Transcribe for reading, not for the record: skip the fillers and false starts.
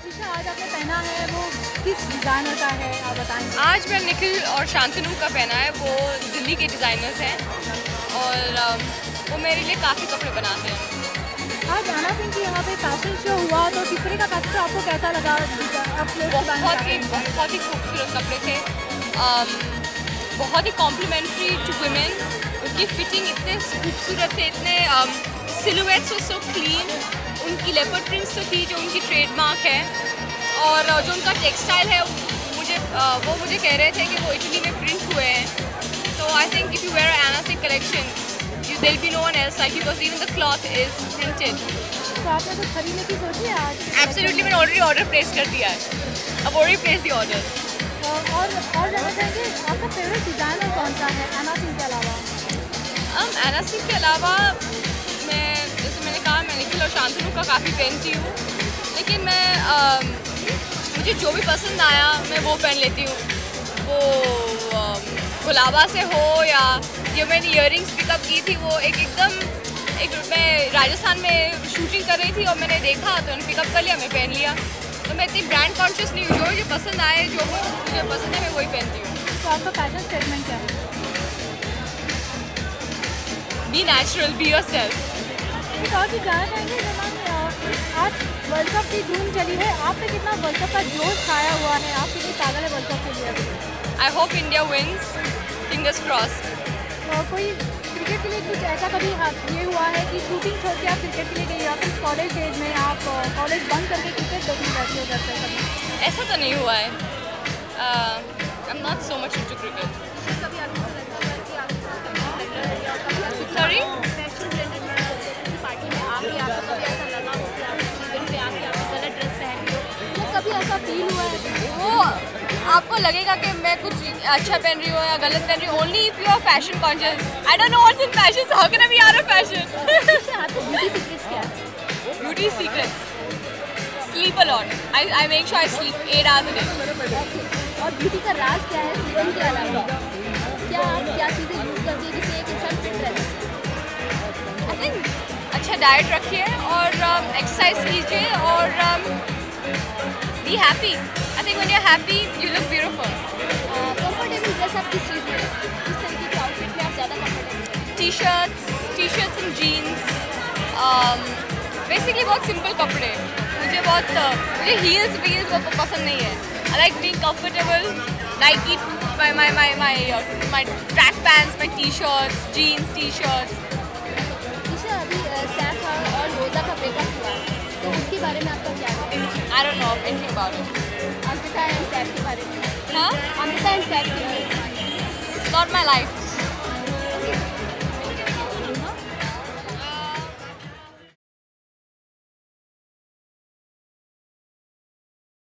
आज आपने पहना है वो किस डिज़ाइनर का है आप बताएंगे? आज मैं निखिल और शांतनु का पहना है, वो दिल्ली के डिज़ाइनर्स हैं और वो मेरे लिए काफ़ी कपड़े बनाते हैं। आज आना सिंह की यहाँ पे फैशन शो हुआ तो तीसरे का फैशन शो आपको कैसा लगा? बहुत ही खूबसूरत कपड़े थे, बहुत ही कॉम्प्लीमेंट्री टू वुमेन। उनकी फिटिंग इतने खूबसूरत थे, इतने सिलुएट्स वर सो क्लीन। उनकी लेपर्ड प्रिंट्स तो थी जो उनकी ट्रेडमार्क है, और जो उनका टेक्सटाइल है वो मुझे कह रहे थे कि वो इटली में प्रिंट हुए हैं। तो I think if you wear Anna Singh collection there will be no one else like you, because even the cloth is printed. तो आपने कुछ खरीदने की सोची है आज? Absolutely, मैंने ऑलरेडी ऑर्डर प्लेस कर दिया है। अब ऑलरेडी प्लेस दी ऑर्डर। और जानना चाहेंगे आपका फेवरेट डिज़ाइनर कौन सा है आना सिंह के अलावा? आना सिंह के अलावा मैं, जैसे मैंने कहा, मैं निखिल और शांतनु का काफ़ी पहनती हूँ, लेकिन मैं मुझे जो भी पसंद आया मैं वो पहन लेती हूँ। वो गुलाबा से हो या जो मैंने ईयरिंग्स पिकअप की थी, वो मैं राजस्थान में शूटिंग कर रही थी और मैंने देखा तो मैंने पिकअप कर लिया, मैं पहन लिया। तो मैं इतनी ब्रांड कॉन्शियस नहीं हूँ, जो मुझे पसंद आए, जो मुझे पसंद है मैं वही पहनती हूँ। तो आपका फैशन स्टेटमेंट क्या है? Be natural, be yourself. एक और चीज़ जानना चाहेंगे, आज वर्ल्ड कप की धूम चली है, आप पे कितना वर्ल्ड कप का जोश छाया हुआ है? आप कितनी पागल है वर्ल्ड कप के लिए? I hope India wins, fingers crossed. तो कोई क्रिकेट के लिए कुछ ऐसा कभी ये हुआ है कि शूटिंग छोड़ के आप क्रिकेट के लिए गए, या फिर कॉलेज डेज में आप कॉलेज बंद करके क्रिकेट देखने जाते हो घर पे कभी? ऐसा तो नहीं हुआ है। I am not so much into cricket. Sorry? कभी ऐसा फील हुआ है? वो आपको लगेगा कि मैं कुछ अच्छा पहन रही हूँ या गलत पहन रही हूँ, only if you are fashion conscious. I don't know what's in fashion, so how can I be out of fashion? Beauty secrets क्या है? Beauty secrets, sleep a lot. I make sure I sleep 8 hours a day। और beauty का राज क्या है serum के अलावा? क्या चीज़ें यूज़ करती है जिससे एक इंसान फिट रहे? आई थिंक अच्छा डाइट रखिए और एक्सरसाइज कीजिए और be happy. I think when you are happy you look beautiful. Comfortable dress आप किस चीज़ में, किस तरीके के आउटफिट में आप ज़्यादा कंफर्टेबल हैं? टी-शर्ट्स एंड जीन्स, बेसिकली बहुत सिंपल कपड़े। मुझे हील्स वो पसंद नहीं है। I like being comfortable, Nike, my track pants, my t-shirts, jeans, t-shirts. अभी सैफ और रोज़ा का ब्रेकअप हुआ है, तो उसके बारे में आपका क्या है? I don't know anything about it. Amrita and Saif के बारे में? हाँ? अमृता एंड सैफ के बारे में? It's not my life.